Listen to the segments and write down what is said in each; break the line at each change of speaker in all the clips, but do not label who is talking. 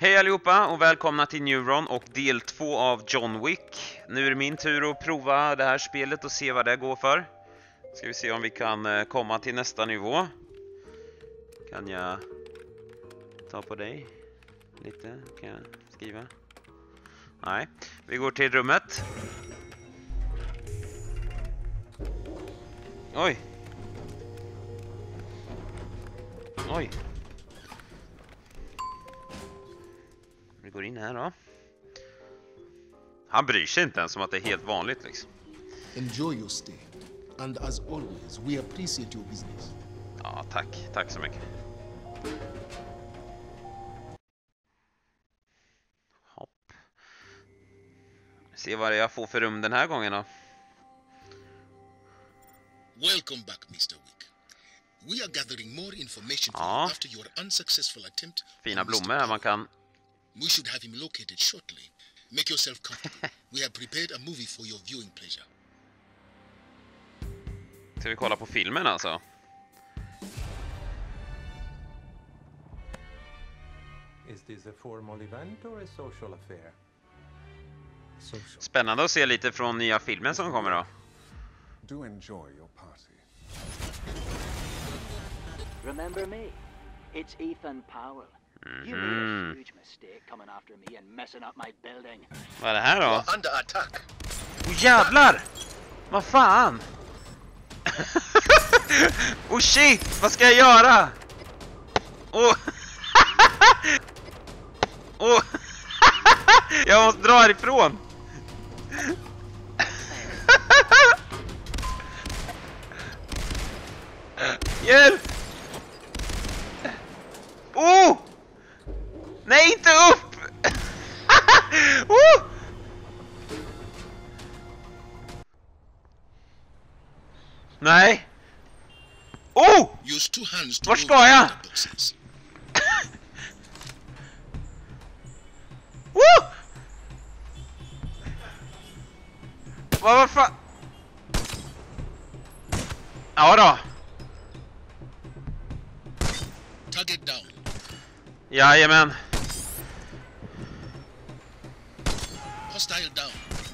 Hej allihopa och välkomna till Neuron och del 2 av John Wick. Nu är det min tur att prova det här spelet och se vad det går för. Ska vi se om vi kan komma till nästa nivå. Kan jag ta på dig lite? Kan jag skriva? Nej, vi går till rummet. Oj. Oj. Vi går in här då. Han bryr sig inte ens om att det är helt vanligt liksom.
Enjoy your stay. And as always, we appreciate your business.
Ja, tack. Tack så mycket. Hopp. Se vad jag får för rum den här gången då.
Welcome back, Mr. Wick. We are gathering more information for you after your unsuccessful attempt.
Fina blommor här man kan.
We should have him located shortly. Make yourself comfortable. We have prepared a movie for your viewing pleasure.
Ska vi kolla på filmen alltså?
Is this a formal event or a social affair?
Social.
Spännande att se lite från nya filmen som kommer då.
Do enjoy your party.
Remember me? It's Ethan Powell. You made a huge mistake coming after me and messing up my building.
Vad är det här då?
Under attack.
Åh jävlar! Vad fan? Oh shit! Vad ska jag göra? Oh. Oh. Jag måste dra härifrån. Hjälp! Oh! Nej, inte upp! Oh! Nej. Oh!
Use two hands to
Vart
move
ska jag?
the boxes.
Woo! Vad fan? Ja då.
Target down.
Jajamän.
Hostile down.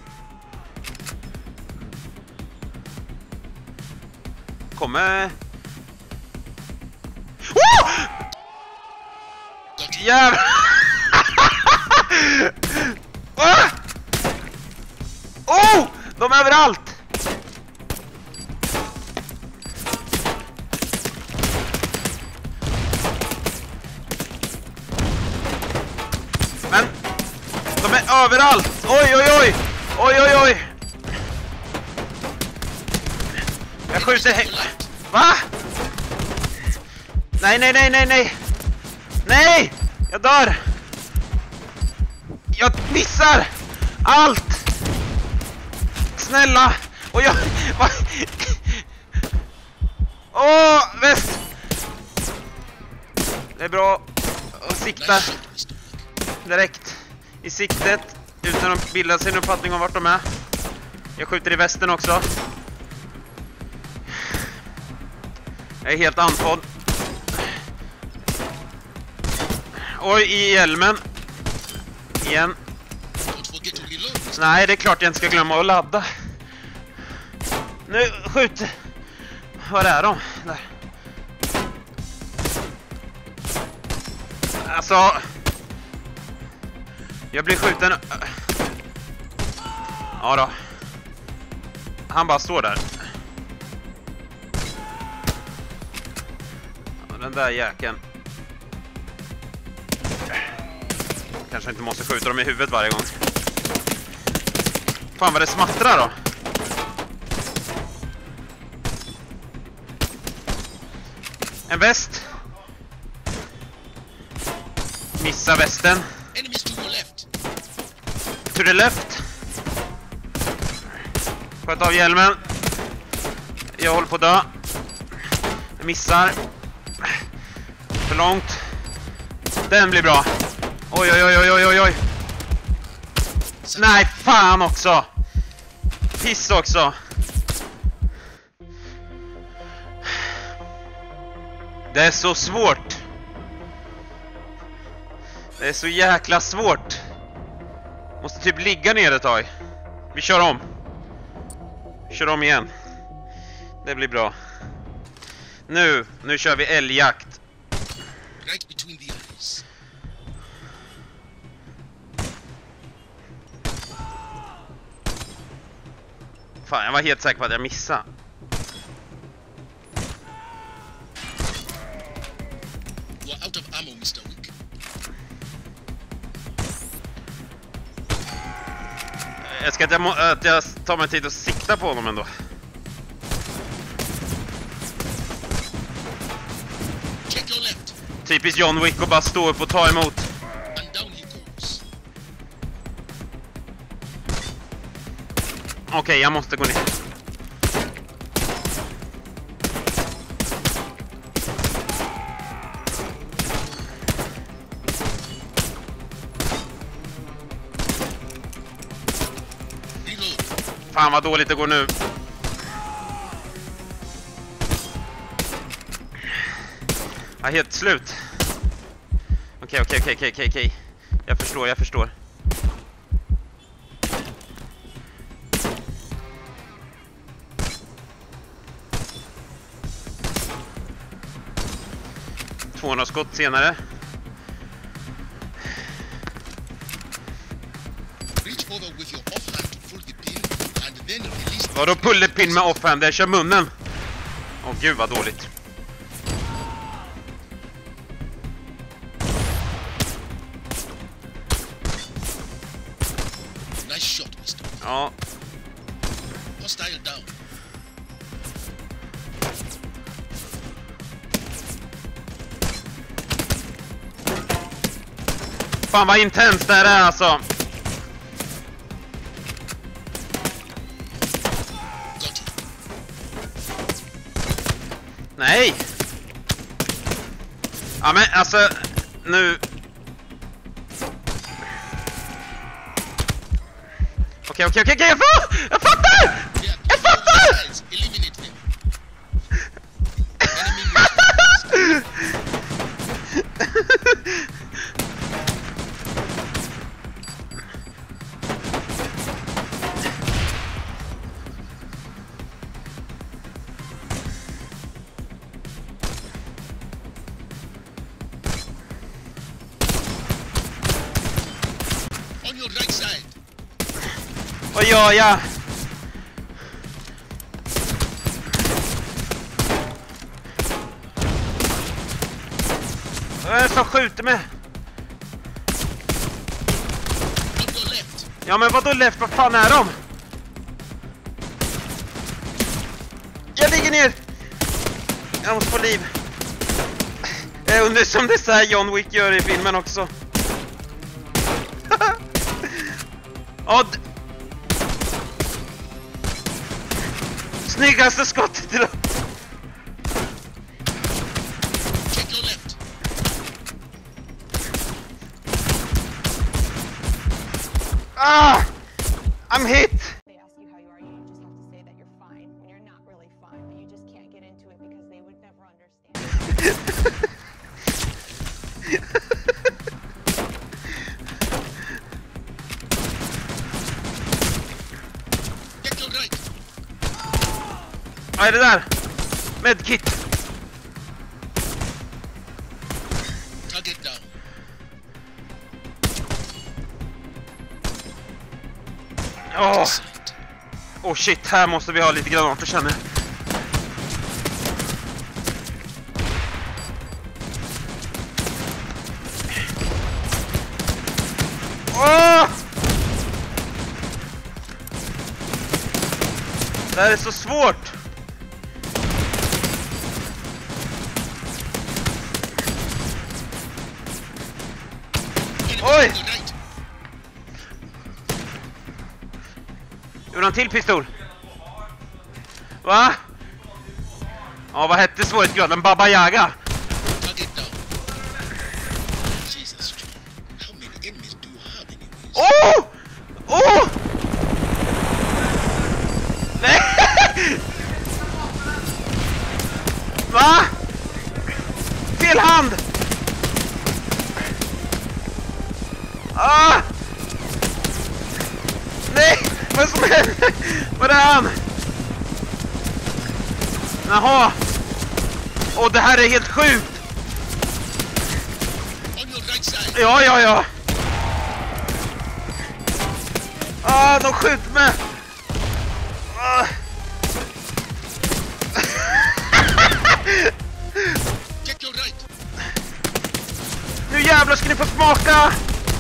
Kommer. Oh! Jävlar. Oh! Oh! De är överallt. Men de är överallt. Oj oj oj. Oj oj oj. Jag skjuter Va? Nej nej nej nej nej. Nej! Jag dör. Jag missar allt. Snälla. Och jag Åh, väst. Det är bra att sikta direkt i siktet utan att bilda sig en uppfattning om vart de är. Jag skjuter i västen också. Jag är helt andfådd. Oj, i hjälmen. Igen. Nej, det är klart jag inte ska glömma att ladda. Nu, skjut. Var är de? Där. Alltså. Jag blir skjuten. Ja då. Han bara står där. Den där jäkeln. Kanske inte måste skjuta dem i huvudet varje gång. Fan vad det smattrar då. En väst. Missa västen. To the left. Sköt av hjälmen. Jag håller på att dö. Jag missar. För långt. Den blir bra. Oj oj oj oj oj oj oj. Nej, fan också. Piss också. Det är så svårt. Det är så jäkla svårt. Måste typ ligga ner ett tag. Vi kör om. Kör om igen. Det blir bra. Nu kör vi älgjakt.
Right between the eyes.
Fan, jag var helt säker på att jag missade.
You are out of ammo, Mr. Wick.
Jag ska att jag tar mig tid att sikta på honom ändå.
Check your left.
Typiskt John Wick och bara stå upp och ta emot.
And down he goes.
Okej, jag måste gå ner.
Reload.
Fan vad dåligt det går nu. Jag är helt slut. Okej. Jag förstår. ...200 skott senare.
Reach over with your offhand to pull the pin and then release the
Vadå pullepin med offhand? Jag kör munnen. Åh gud vad dåligt.
Nice shot, Mr. Wick.
Ja,
Hostile down.
fan vad intens det här är alltså.
Got him.
Nej. Ja men alltså nu. Okej, jag fattar!
They are close on the sides. Eliminate them. Enemy neutralized. On your right side.
Vad gör jag? Vad är det som skjuter mig?
On your left.
Ja men vadå left? Vad fan är de? Jag ligger ner! Jag måste få liv. Jag undrar som det är så här John Wick gör i filmen också. Ja, snyggaste skottet idag.
Check your left.
Ah! I'm hit!
They ask you how you are, you just have to say that you're fine when you're not really fine, but you just can't get into it because they would never understand.
Get your right.
Vad är det där? Medkit!
Target down.
Åh!
Sight.
Oh shit, här måste vi ha lite granater känner jag. Åh! Det här är så svårt!
Enemy
Oj!
on your right.
Gjorde han till pistol? Va? Ja, vad hette svårighetsgraden? Baba Yaga?
Target down. Jesus, John. How many enemies do you have anyways?
Oh! Oh! Nej! Va? Fel hand! Ah! Nej! Vad som händer? Vad är han? Jaha! Och det här är helt sjukt!
On your right side.
Ja. Ah, de skjuter mig! Ah.
Check your right.
Nu jävlar ska ni få smaka!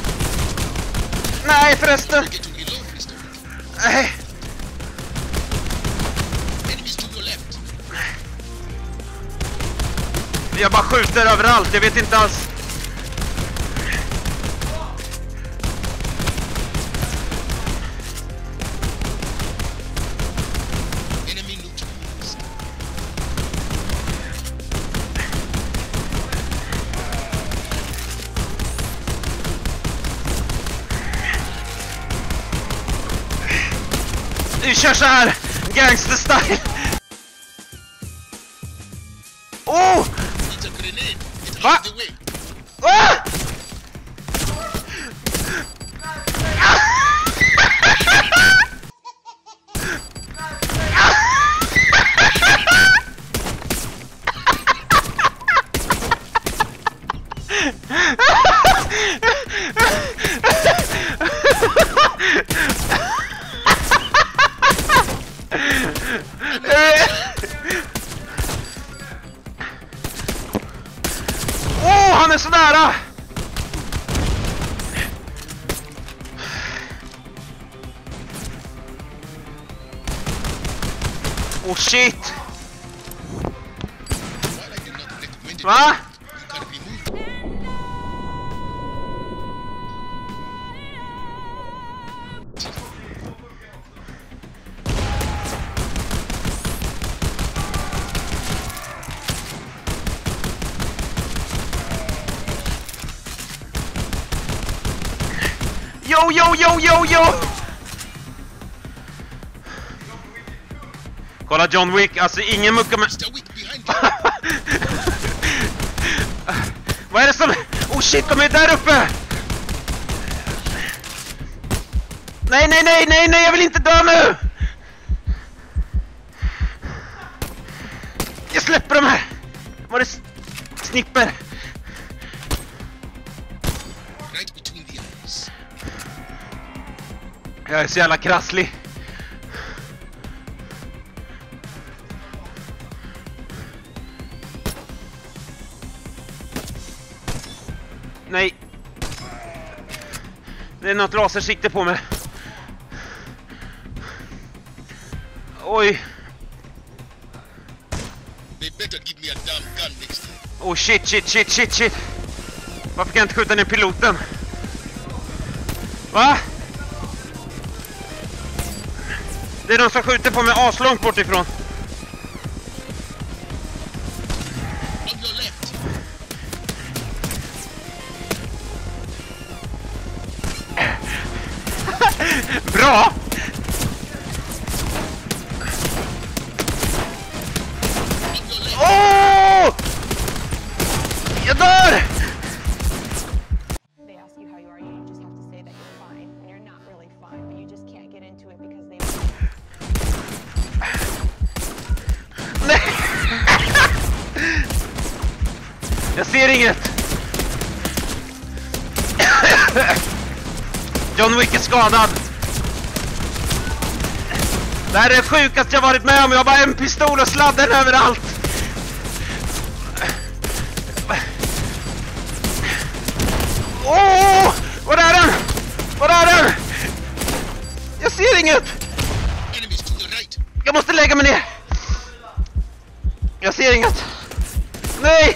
Nej förresten!
Get to reload, Mr.
Nej.
Enemies to your left.
Jag bara skjuter överallt, jag vet inte alls.
Enemy neutralized.
Vi kör så här gangster-style. Oh!
It's a grenade. Get
Va?
out of the way.
Ah! Han är så nära! Oh shit!
While I did not recommend it,
Va?
you can remove.
Yo! Kolla John Wick, alltså ingen mucka med...
Mr. Wick behind you.
Vad är det som... Oh shit, de är där uppe! Nej, jag vill inte dö nu! Jag släpper de här! Var det snipper?
Right between the eyes.
Jag är så jävla krasslig. Nej. Det är något lasersikte på mig. Oj.
They better give me a damn gun next time.
Oh shit. Varför kan jag inte skjuta ner piloten? Va? Det är de som skjuter på mig aslångt bort ifrån.
On your left.
Bra!
On your left.
Åh! Jag dör!
They ask you how you are, you just have to say that you're fine when you're not really fine, but you just can't get into it because they
Nej! Jag ser inget! John Wick är skadad! Det här är det sjukaste jag varit med om, jag har bara en pistol och sladden överallt! Åh! Var är den? Jag ser inget!
Enemies to the right.
Jag måste lägga mig ner! Jag ser inget! Nej!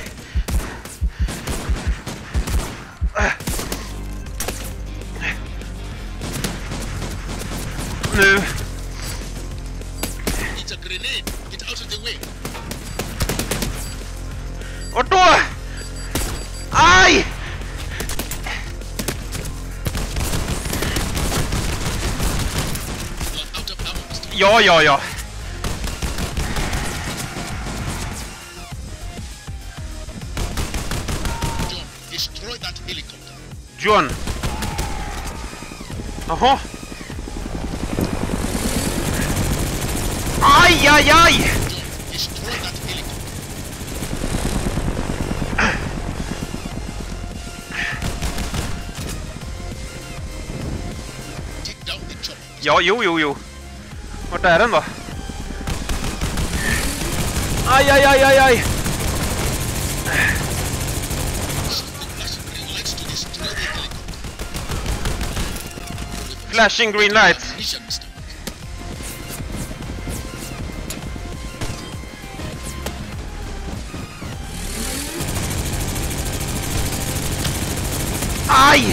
Nu!
It's a grenade. Get out of the way.
Vart då? Aj!
You're out of ammo, Mr.
Ja.
John, destroy that helicopter.
John! Jaha! Aj, aj, aj!
Destroy that helicopter. Take down the chopper.
Ja, jo. Vart är den då? Aj, aj, aj, aj, aj! Flashing green lights.
Mission, Mr. Wick.
Aj!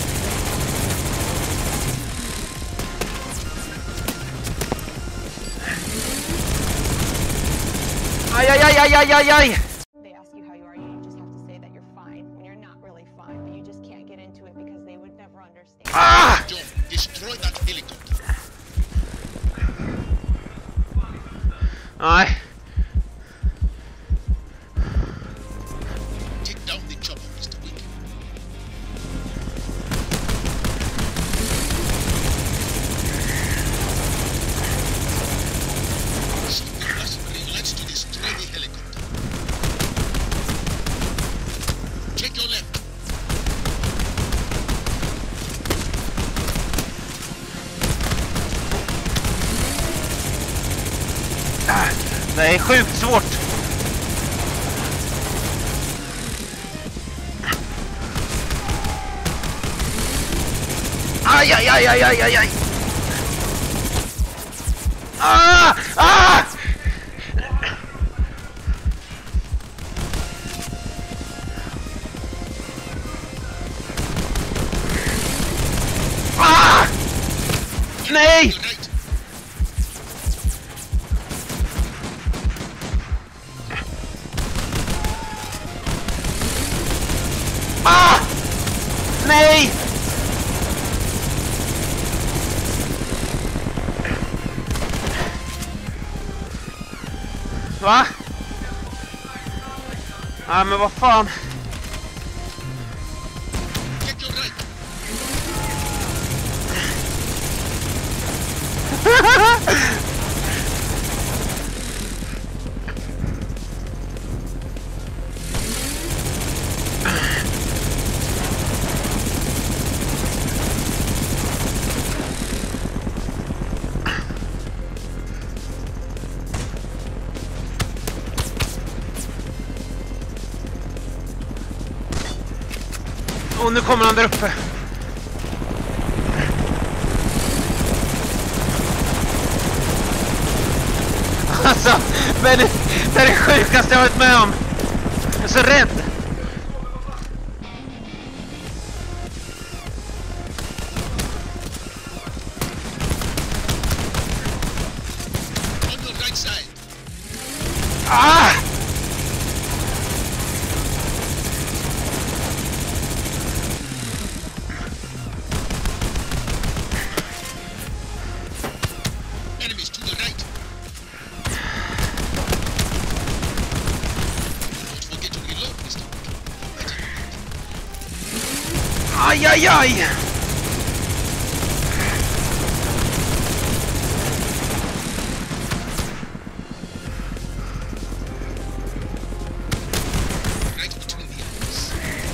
Aj, aj, aj, aj, aj, aj, aj!
They ask you how you are, you just have to say that you're fine when you're not really fine, but you just can't get into it because they would never understand.
Ah!
John, destroy that helicopter.
Nej.
Take down the chopper, Mr. Wick. Shoot the flashing green lights to destroy the helicopter. Check your left.
Det är sjukt svårt. Aj, aj, aj, aj, aj, aj, aj. Ah! Ah! Ah! Nej!
You're right.
Ah! Nej! Va? Nej, men vad fan?
Check your right.
Och nu kommer han där uppe. Alltså, men det är det sjukaste jag varit med om. Jag är så rädd.
On your right side.
Ah!
Enemies to the right. Don't forget to reload, Mr. Wick.
Aj, aj, aj!
Right between the eyes.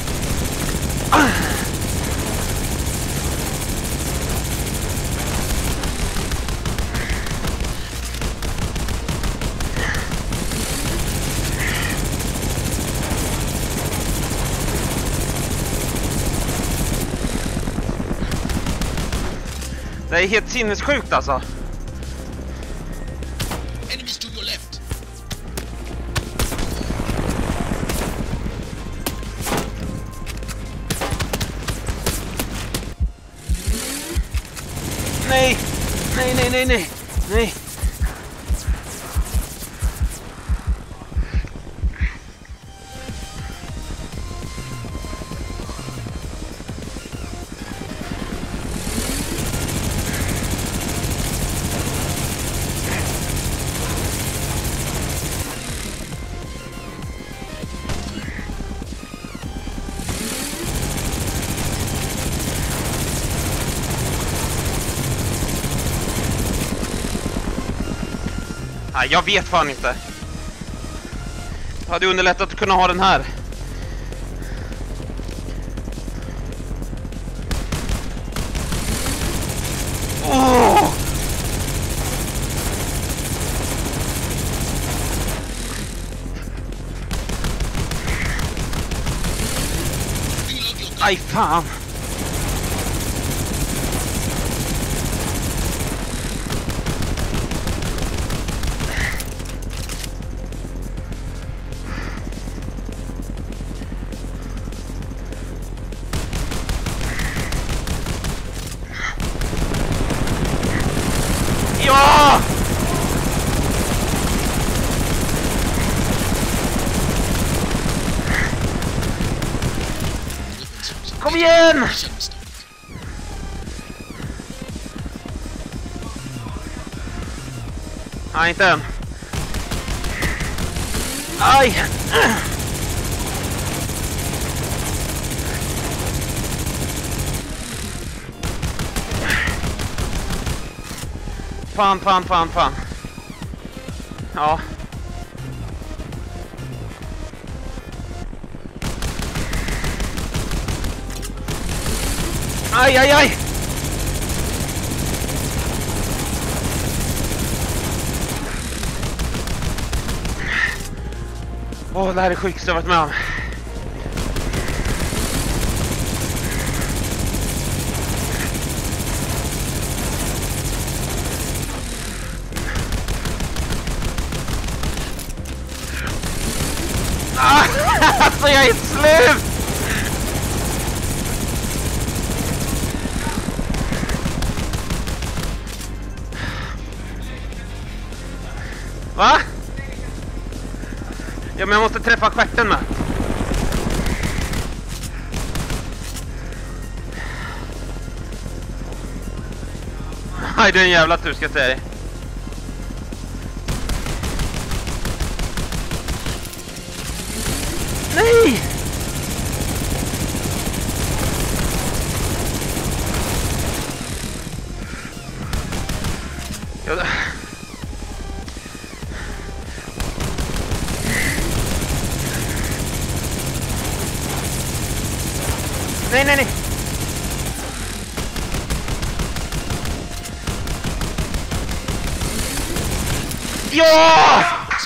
Det är helt sinnessjukt alltså.
Enemies to your left.
Nej! Nej, nej, nej, nej! Nej! Nej, jag vet fan inte. Det hade underlättat att kunna ha den här. Åh! Aj, fan! Ja! Kom igen! Nej, inte än. Aj! Fan. Ja. Aj! Åh, det här är sjukt jag varit med om. Alltså jag är slut! Va? Ja, men jag måste träffa stjärten med. Nej, det är en jävla tur ska jag säga dig. Nej! Ja, nej. Ja!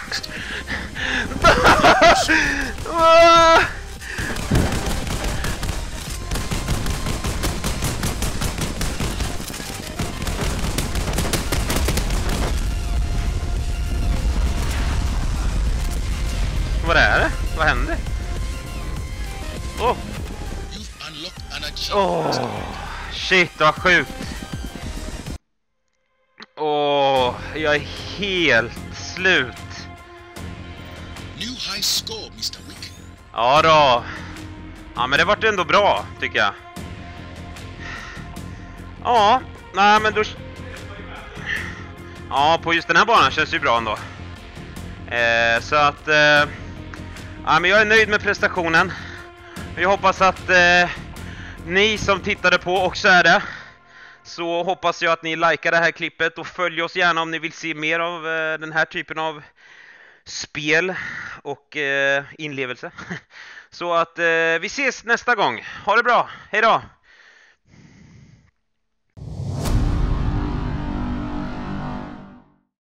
Vad är det? Vad händer? Shit, vad sjukt. Jag är helt slut.
New high score, Mr. Wick.
Ja då. Ja, men det vart ändå bra, tycker jag. Ja, nej men då... Ja, på just den här banan känns det ju bra ändå. Så att... ja, men jag är nöjd med prestationen. Jag hoppas att ni som tittade på också är det. Så hoppas jag att ni likar det här klippet och följ oss gärna om ni vill se mer av den här typen av spel och inlevelse. Så att vi ses nästa gång. Ha det bra. Hej då!